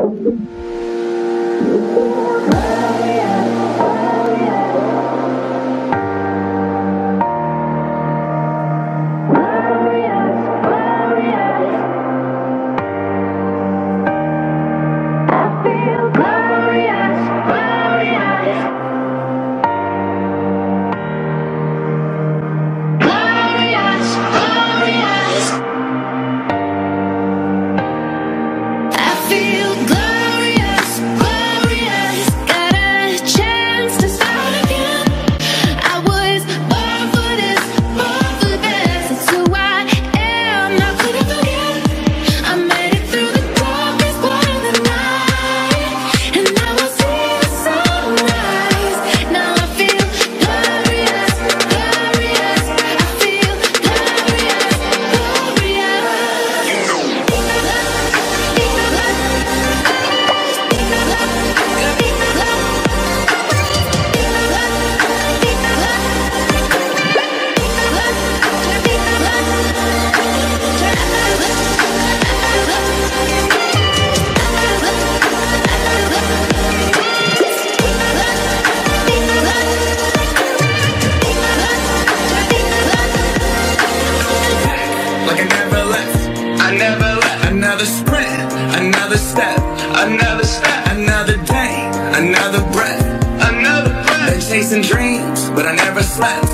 chasing dreams, but I never slept.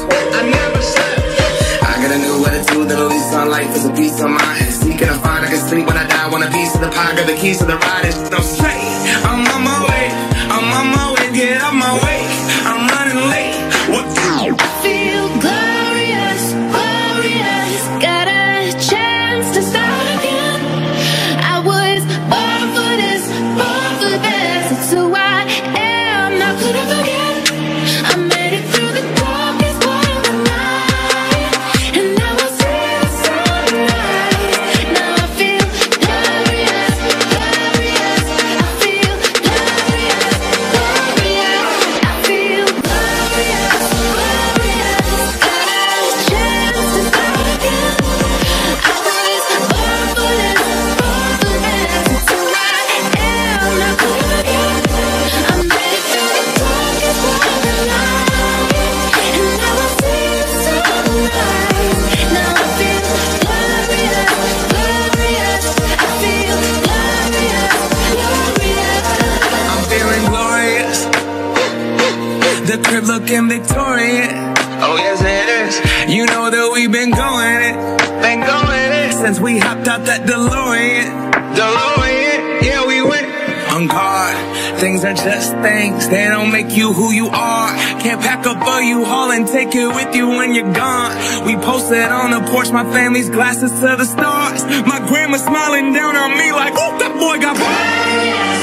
I got a new attitude that'll leave sunlight for a piece of mind. Seeking to find I can sleep when I die. Want a piece of the pie, got the keys to the ride. It's no straight. I'm on my way. I'm on my way. Get out my way. I'm running late. What do? I feel glorious, glorious. Got a chance to start again. I was born for this, born for the best. It's who I am. Now could I forget? I made it through the darkest part of the night, and now I see the sunrise. Now I feel glorious, glorious. I feel glorious, glorious. I feel glorious, glorious. Got a chance to start again. I was born for this, born for the best. It's who I am. Now could I forget? I made it through the darkest part of the night, and now I see the sunrise. Now I feel glorious, glorious. I feel glorious, glorious. I'm feeling glorious. The crib looking Victorian. Oh yes it is. You know that we've been going it, since we hopped out that DeLorean. Yeah, we went on guard. Things are just things, they don't make you who you are. Can't pack up a U-Haul and take it with you when you're gone. We posted on the porch, my family's glasses to the stars. My grandma smiling down on me like, oh, that boy got